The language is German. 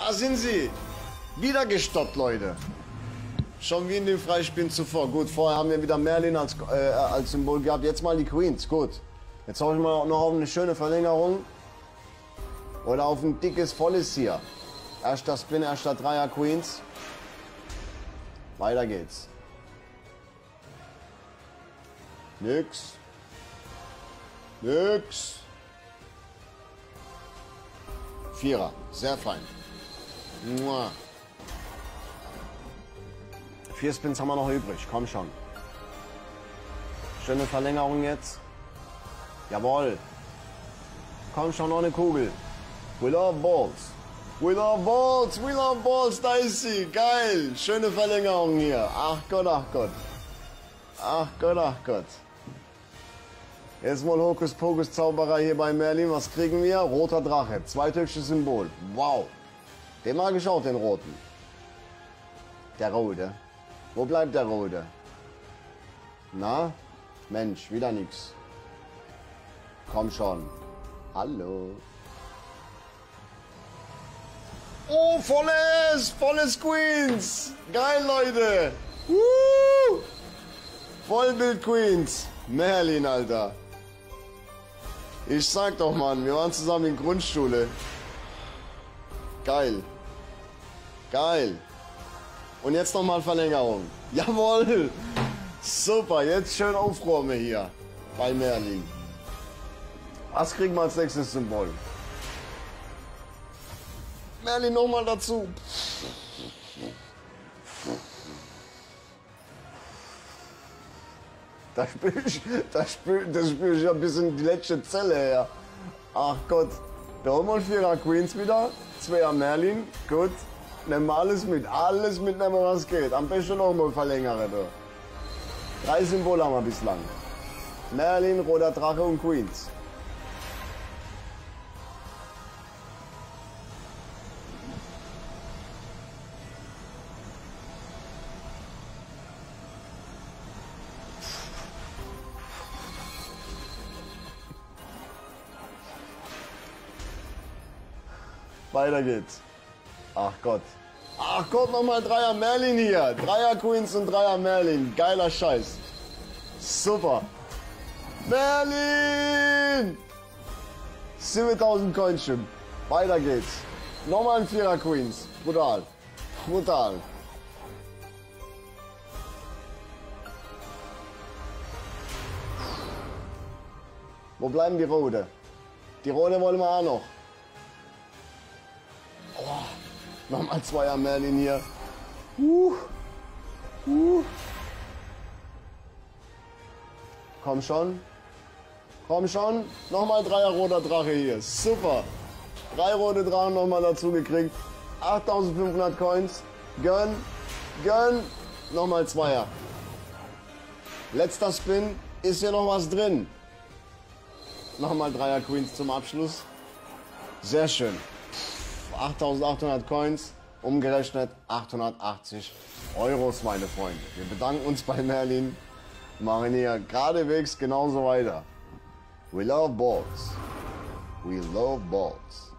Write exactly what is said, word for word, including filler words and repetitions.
Da sind sie. Wieder gestoppt, Leute. Schon wie in den Freispielen zuvor. Gut, vorher haben wir wieder Merlin als, äh, als Symbol gehabt. Jetzt mal die Queens. Gut. Jetzt hoffe ich mal noch auf eine schöne Verlängerung. Oder auf ein dickes Volles hier. Erster Spin, erster Dreier Queens. Weiter geht's. Nix. Nix. Vierer. Sehr fein. Mua. Vier Spins haben wir noch übrig. Komm schon. Schöne Verlängerung jetzt. Jawohl. Komm schon, noch eine Kugel. We love balls. We love balls. We love balls. Da ist sie. Geil. Schöne Verlängerung hier. Ach Gott, ach Gott. Ach Gott, ach Gott. Jetzt mal Hokuspokus Zauberer hier bei Merlin. Was kriegen wir? Roter Drache. Zweithöchstes Symbol. Wow. Den mal geschaut, den roten. Der rote. Wo bleibt der rote? Na? Mensch, wieder nix. Komm schon. Hallo. Oh, volles! Volles Queens! Geil, Leute! Woo! Vollbild Queens! Merlin, Alter! Ich sag doch, Mann, wir waren zusammen in Grundschule. Geil. Geil. Und jetzt nochmal Verlängerung. Jawohl! Super, jetzt schön aufräumen hier bei Merlin. Was kriegen wir als nächstes Symbol? Merlin nochmal dazu. Da spüre ich, da spür, da spür ich ein bisschen die letzte Zelle her. Ach Gott. Da holen wir Vierer Queens wieder. Zweier Merlin. Gut. Nehmen wir alles mit. Alles mitnehmen, was geht. Am besten noch mal verlängern. Da. Drei Symbole haben wir bislang. Merlin, roter Drache und Queens. Weiter geht's. Ach Gott. Ach Gott, nochmal Dreier Merlin hier. Dreier Queens und Dreier Merlin. Geiler Scheiß. Super. Merlin! siebentausend Coinchen. Weiter geht's. Nochmal ein Vierer Queens. Brutal. Brutal. Wo bleiben die Rote? Die Rote wollen wir auch noch. Oh, nochmal Zweier Merlin hier. Uh, uh. Komm schon. Komm schon. Nochmal Dreier roter Drache hier. Super. Drei rote Drachen nochmal dazu gekriegt. achttausendfünfhundert Coins. Gönn. Gönn. Nochmal Zweier. Letzter Spin. Ist hier noch was drin. Nochmal Dreier Queens zum Abschluss. Sehr schön. achttausendachthundert Coins, umgerechnet achthundertachtzig Euros, meine Freunde. Wir bedanken uns bei Merlin, machen hier geradewegs genauso weiter. We love balls. We love balls.